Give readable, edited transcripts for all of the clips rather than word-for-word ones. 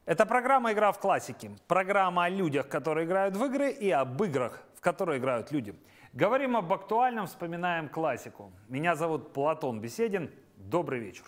Это программа «Игра в классики». Программа о людях, которые играют в игры, и об играх, в которые играют люди. Говорим об актуальном, вспоминаем классику. Меня зовут Платон Беседин. Добрый вечер.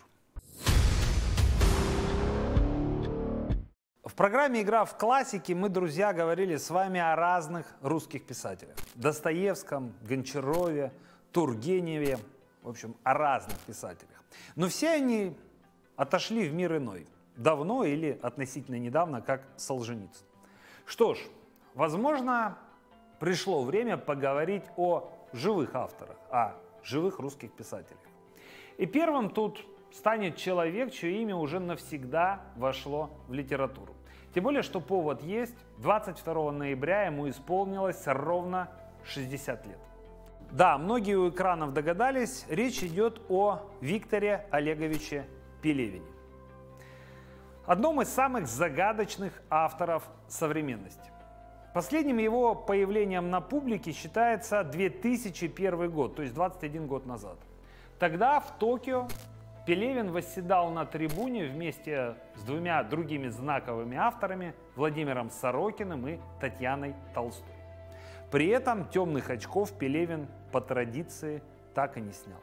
В программе «Игра в классики» мы, друзья, говорили с вами о разных русских писателях. Достоевском, Гончарове, Тургеневе. В общем, о разных писателях. Но все они отошли в мир иной. Давно или относительно недавно, как Солженицын. Что ж, возможно, пришло время поговорить о живых авторах, о живых русских писателях. И первым тут станет человек, чье имя уже навсегда вошло в литературу. Тем более, что повод есть. 22 ноября ему исполнилось ровно 60 лет. Да, многие у экранов догадались, речь идет о Викторе Олеговиче Пелевине. Одном из самых загадочных авторов современности. Последним его появлением на публике считается 2001 год, то есть 21 год назад. Тогда в Токио Пелевин восседал на трибуне вместе с двумя другими знаковыми авторами, Владимиром Сорокиным и Татьяной Толстой. При этом темных очков Пелевин по традиции так и не снял.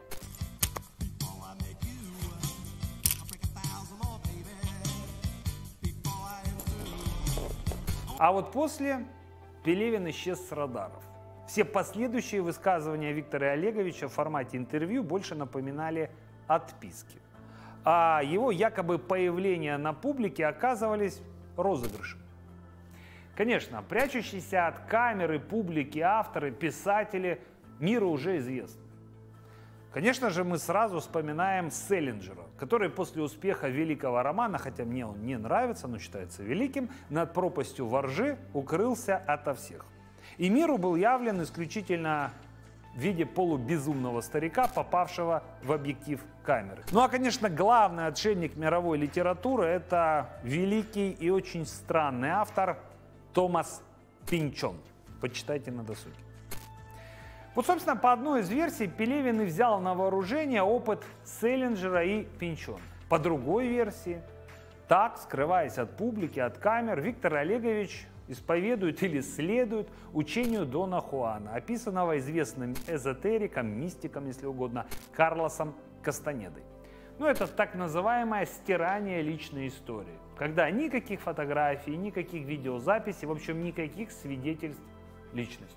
А вот после Пелевин исчез с радаров. Все последующие высказывания Виктора Олеговича в формате интервью больше напоминали отписки. А его якобы появления на публике оказывались розыгрышем. Конечно, прячущиеся от камеры, публики, авторы, писатели миру уже известны. Конечно же, мы сразу вспоминаем Селлинджера, который после успеха великого романа, хотя мне он не нравится, но считается великим, «Над пропастью во ржи» укрылся ото всех. И миру был явлен исключительно в виде полубезумного старика, попавшего в объектив камеры. Ну а, конечно, главный отшельник мировой литературы – это великий и очень странный автор Томас Пинчон. Почитайте на досуге. Вот, собственно, по одной из версий Пелевин и взял на вооружение опыт Селлинджера и Пинчона. По другой версии, так, скрываясь от публики, от камер, Виктор Олегович исповедует или следует учению Дона Хуана, описанного известным эзотериком, мистиком, если угодно, Карлосом Кастанедой. Ну, это так называемое стирание личной истории, когда никаких фотографий, никаких видеозаписей, в общем, никаких свидетельств личности.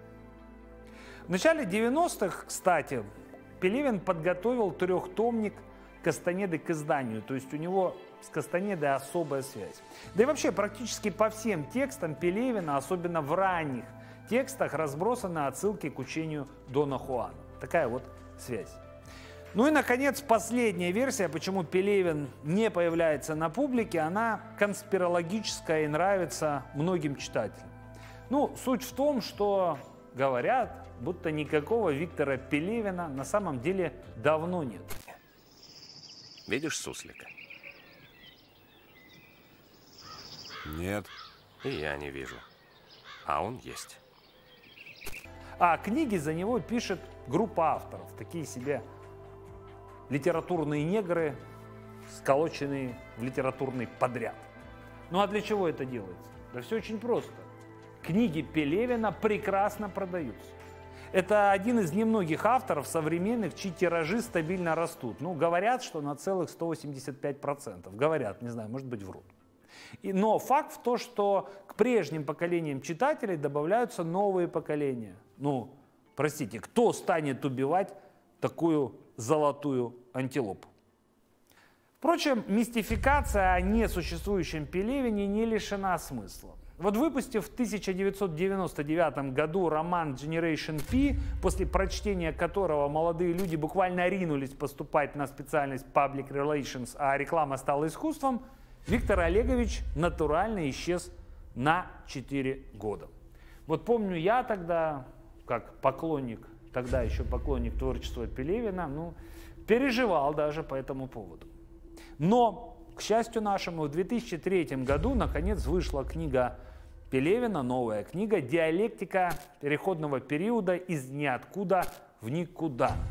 В начале 90-х, кстати, Пелевин подготовил трехтомник Кастанеды к изданию, то есть у него с Кастанедой особая связь. Да и вообще практически по всем текстам Пелевина, особенно в ранних текстах, разбросаны отсылки к учению Дона Хуана. Такая вот связь. Ну и, наконец, последняя версия, почему Пелевин не появляется на публике, она конспирологическая и нравится многим читателям. Ну, суть в том, что говорят, будто никакого Виктора Пелевина на самом деле давно нет. Видишь суслика? Нет. И я не вижу. А он есть. А книги за него пишет группа авторов. Такие себе литературные негры, сколоченные в литературный подряд. Ну а для чего это делается? Да все очень просто. Книги Пелевина прекрасно продаются. Это один из немногих авторов современных, чьи тиражи стабильно растут. Ну, говорят, что на целых 185%. Говорят, не знаю, может быть, врут. Но факт в том, что к прежним поколениям читателей добавляются новые поколения. Ну, простите, кто станет убивать такую золотую антилопу? Впрочем, мистификация о несуществующем Пелевине не лишена смысла. Вот выпустив в 1999 году роман Generation P, после прочтения которого молодые люди буквально ринулись поступать на специальность Public Relations, а реклама стала искусством, Виктор Олегович натурально исчез на 4 года. Вот помню, я тогда, как поклонник, тогда еще поклонник творчества Пелевина, ну, переживал даже по этому поводу. Но, к счастью нашему, в 2003 году наконец вышла книга Пелевина, новая книга «Диалектика переходного периода из ниоткуда в никуда».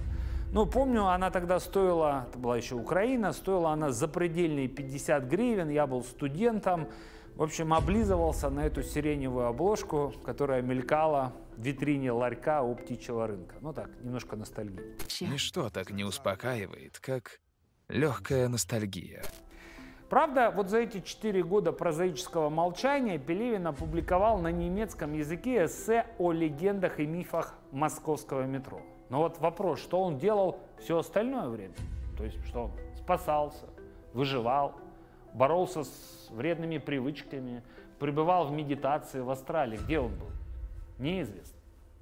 Ну, помню, она тогда стоила, это была еще Украина, стоила она запредельные 50 гривен, я был студентом. В общем, облизывался на эту сиреневую обложку, которая мелькала в витрине ларька у птичьего рынка. Ну так, немножко ностальгии. Ничто так не успокаивает, как легкая ностальгия. Правда, вот за эти 4 года прозаического молчания Пелевин опубликовал на немецком языке эссе о легендах и мифах московского метро. Но вот вопрос, что он делал все остальное время? То есть, что он спасался, выживал, боролся с вредными привычками, пребывал в медитации в астрале. Где он был? Неизвестно.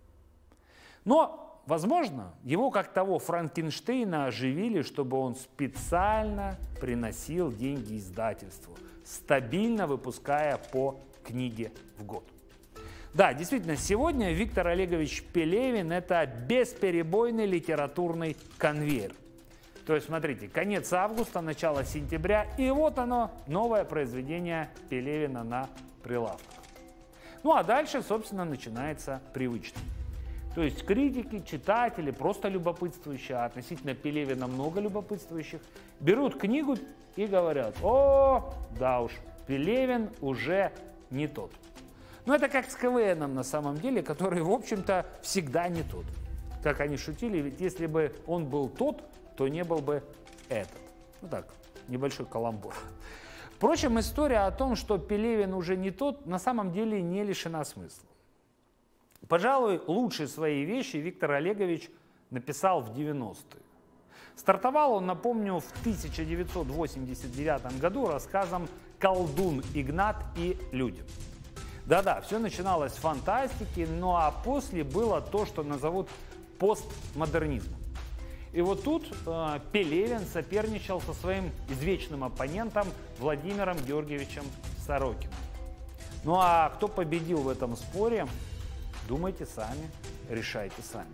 Но, возможно, его, как того Франкенштейна, оживили, чтобы он специально приносил деньги издательству, стабильно выпуская по книге в год. Да, действительно, сегодня Виктор Олегович Пелевин – это бесперебойный литературный конвейер. То есть, смотрите, конец августа, начало сентября, и вот оно, новое произведение Пелевина на прилавках. Ну а дальше, собственно, начинается привычное. То есть критики, читатели, просто любопытствующие, а относительно Пелевина много любопытствующих, берут книгу и говорят: о, да уж, Пелевин уже не тот. Но это как с КВНом на самом деле, который, в общем-то, всегда не тот. Как они шутили, ведь если бы он был тот, то не был бы этот. Ну так, небольшой каламбур. Впрочем, история о том, что Пелевин уже не тот, на самом деле не лишена смысла. Пожалуй, лучшие свои вещи Виктор Олегович написал в 90-е. Стартовал он, напомню, в 1989 году рассказом «Колдун Игнат и люди». Да-да, все начиналось с фантастики, ну а после было то, что назовут постмодернизмом. И вот тут Пелевин соперничал со своим извечным оппонентом Владимиром Георгиевичем Сорокиным. Ну а кто победил в этом споре, думайте сами, решайте сами.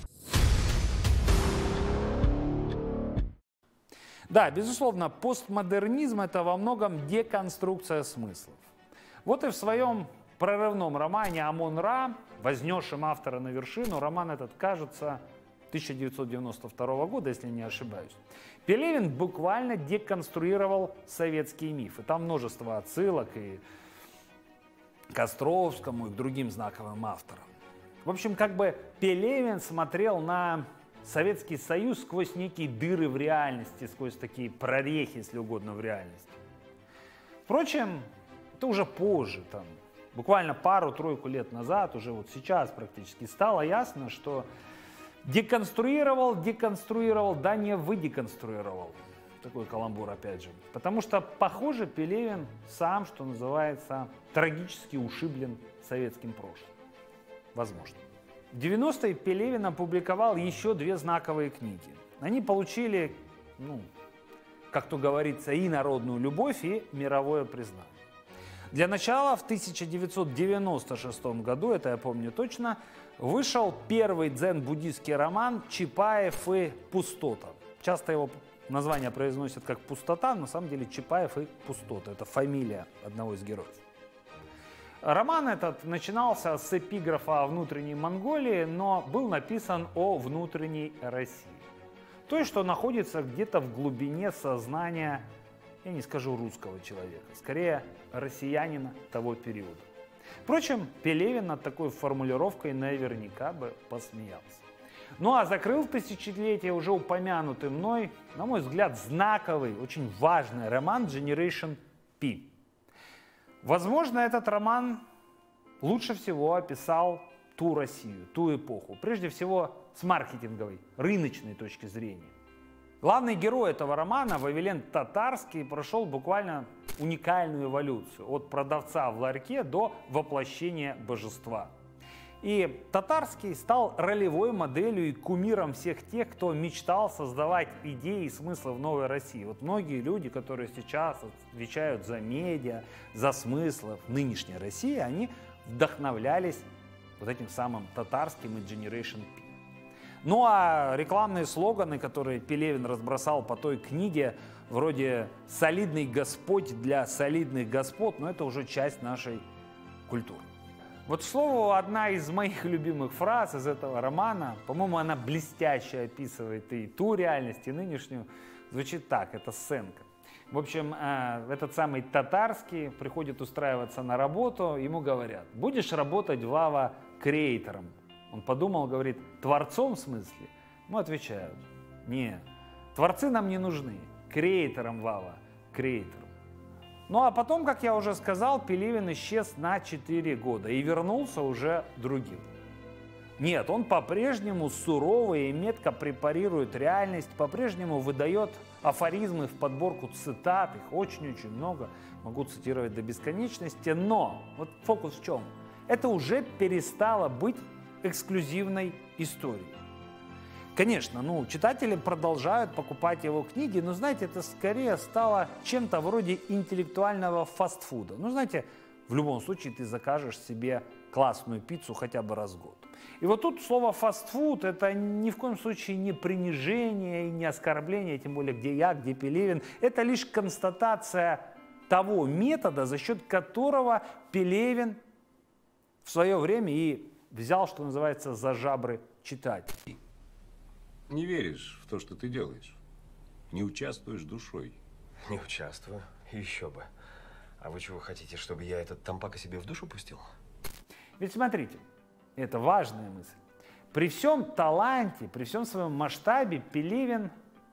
Да, безусловно, постмодернизм – это во многом деконструкция смыслов. Вот и в своем прорывном романе «Амон-Ра», вознесшем автора на вершину, роман этот, кажется, 1992 года, если не ошибаюсь, Пелевин буквально деконструировал советские мифы. Там множество отсылок и к Островскому, и к другим знаковым авторам. В общем, как бы Пелевин смотрел на Советский Союз сквозь некие дыры в реальности, сквозь такие прорехи, если угодно, в реальности. Впрочем, это уже позже, там, буквально пару-тройку лет назад, уже вот сейчас практически стало ясно, что деконструировал, да не выдеконструировал. Такой каламбур опять же. Потому что, похоже, Пелевин сам, что называется, трагически ушиблен советским прошлым. Возможно. В 90-е Пелевин опубликовал еще 2 знаковые книги. Они получили, как то говорится, и народную любовь, и мировое признание. Для начала в 1996 году, это я помню точно, вышел первый дзен-буддийский роман «Чапаев и пустота». Часто его название произносят как «Пустота», на самом деле Чапаев и пустота. Это фамилия одного из героев. Роман этот начинался с эпиграфа о внутренней Монголии, но был написан о внутренней России. То есть, что находится где-то в глубине сознания, я не скажу русского человека, скорее россиянина того периода. Впрочем, Пелевин над такой формулировкой наверняка бы посмеялся. Ну а закрыл тысячелетие уже упомянутый мной, на мой взгляд, знаковый, очень важный роман Generation P. Возможно, этот роман лучше всего описал ту Россию, ту эпоху, прежде всего с маркетинговой, рыночной точки зрения. Главный герой этого романа, Вавилен Татарский, прошел буквально уникальную эволюцию от продавца в ларьке до воплощения божества. И Татарский стал ролевой моделью и кумиром всех тех, кто мечтал создавать идеи и смыслы в новой России. Вот многие люди, которые сейчас отвечают за медиа, за смыслы в нынешней России, они вдохновлялись вот этим самым Татарским и Generation P. Ну а рекламные слоганы, которые Пелевин разбросал по той книге, вроде «Солидный Господь для солидных господ», это уже часть нашей культуры. Вот, к слову, одна из моих любимых фраз из этого романа, по-моему, она блестяще описывает и ту реальность, и нынешнюю, звучит так, это сценка. В общем, этот самый Татарский приходит устраиваться на работу, ему говорят: будешь работать, Вова, креатором. Он подумал, говорит: творцом в смысле? Ему отвечают: не, творцы нам не нужны, креатором, Вова, креатором. Ну а потом, как я уже сказал, Пелевин исчез на 4 года и вернулся уже другим. Нет, он по-прежнему сурово и метко препарирует реальность, по-прежнему выдает афоризмы в подборку цитат, их очень-очень много, могу цитировать до бесконечности, но вот фокус в чем? Это уже перестало быть эксклюзивной историей. Конечно, читатели продолжают покупать его книги, но, знаете, это скорее стало чем-то вроде интеллектуального фастфуда. Знаете, в любом случае ты закажешь себе классную пиццу хотя бы раз в год. И вот тут слово фастфуд – это ни в коем случае не принижение и не оскорбление, тем более где я, где Пелевин. Это лишь констатация того метода, за счет которого Пелевин в свое время и взял, что называется, за жабры читателей. Не веришь в то, что ты делаешь. Не участвуешь душой. Не участвую. Еще бы. А вы чего хотите, чтобы я этот тампака себе в душу пустил? Ведь смотрите, это важная мысль. При всем таланте, при всем своем масштабе Пелевин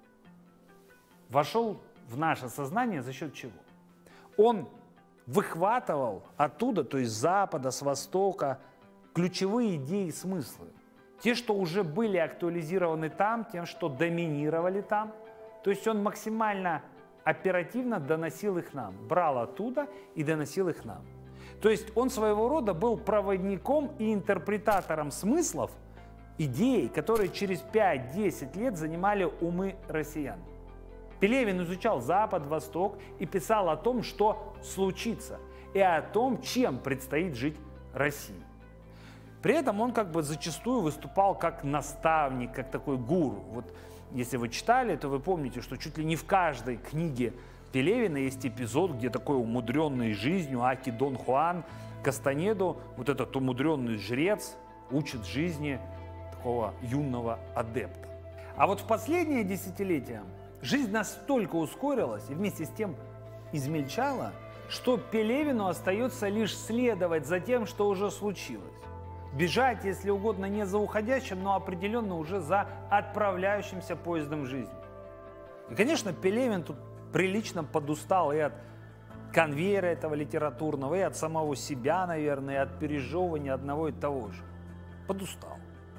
вошел в наше сознание за счет чего? Он выхватывал оттуда, то есть с Запада, с Востока, ключевые идеи и смыслы. Те, что уже были актуализированы там, тем, что доминировали там. То есть он максимально оперативно доносил их нам, брал оттуда и доносил их нам. То есть он своего рода был проводником и интерпретатором смыслов, идей, которые через 5-10 лет занимали умы россиян. Пелевин изучал Запад, Восток и писал о том, что случится, и о том, чем предстоит жить России. При этом он зачастую выступал как наставник, как такой гуру. Вот если вы читали, то вы помните, что чуть ли не в каждой книге Пелевина есть эпизод, где такой умудренный жизнью Аки Дон Хуан Кастанеду, вот этот умудренный жрец, учит жизни такого юного адепта. А вот в последние десятилетия жизнь настолько ускорилась и вместе с тем измельчала, что Пелевину остается лишь следовать за тем, что уже случилось. Бежать, если угодно, не за уходящим, но определенно уже за отправляющимся поездом жизни. И, конечно, Пелевин тут прилично подустал и от конвейера этого литературного, и от самого себя, наверное, и от пережевывания одного и того же. Подустал.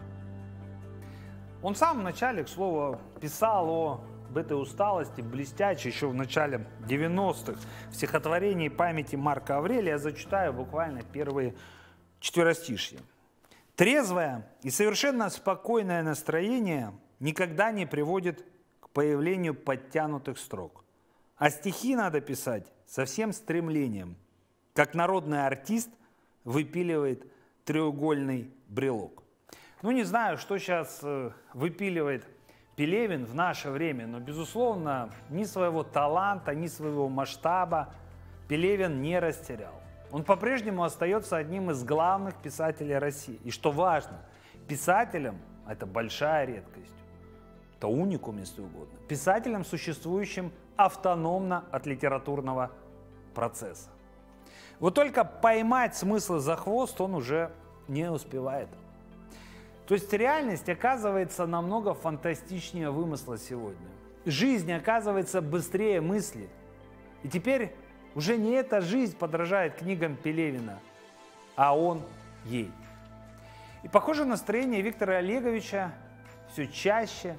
Он сам вначале, к слову, писал об этой усталости блестяще еще в начале 90-х в стихотворении «Памяти Марка Аврелия». Я зачитаю буквально первые четверостишья. Трезвое и совершенно спокойное настроение никогда не приводит к появлению подтянутых строк. А стихи надо писать со всем стремлением, как народный артист выпиливает треугольный брелок. Не знаю, что сейчас выпиливает Пелевин в наше время, но, безусловно, ни своего таланта, ни своего масштаба Пелевин не растерял. Он по-прежнему остается одним из главных писателей России. И что важно, писателем, это большая редкость, это уникум, если угодно, писателем, существующим автономно от литературного процесса. Вот только поймать смыслы за хвост он уже не успевает. То есть реальность оказывается намного фантастичнее вымысла сегодня. Жизнь оказывается быстрее мысли. И теперь уже не эта жизнь подражает книгам Пелевина, а он ей. И похоже, настроение Виктора Олеговича все чаще,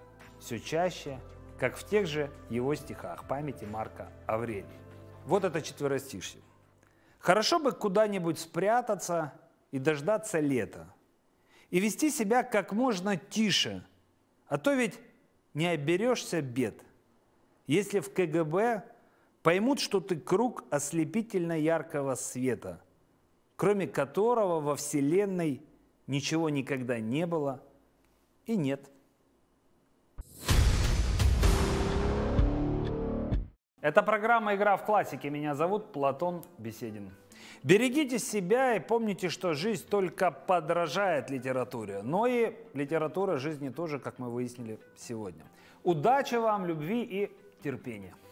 как в тех же его стихах «Памяти Марка Аврелия». Вот это четверостишье. «Хорошо бы куда-нибудь спрятаться и дождаться лета, и вести себя как можно тише, а то ведь не оберешься бед, если в КГБ поймут, что ты круг ослепительно яркого света, кроме которого во Вселенной ничего никогда не было и нет». Это программа «Игра в классике». Меня зовут Платон Беседин. Берегите себя и помните, что жизнь только подражает литературе, но и литература жизни тоже, как мы выяснили сегодня. Удачи вам, любви и терпения.